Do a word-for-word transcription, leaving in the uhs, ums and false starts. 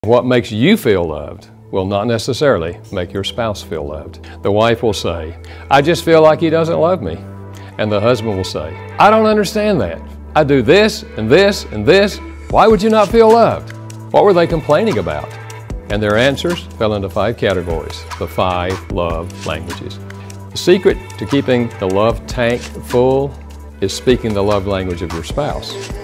What makes you feel loved will not necessarily make your spouse feel loved. The wife will say, "I just feel like he doesn't love me." And the husband will say, "I don't understand that. I do this and this and this. Why would you not feel loved?" What were they complaining about? And their answers fell into five categories, the five love languages. The secret to keeping the love tank full is speaking the love language of your spouse.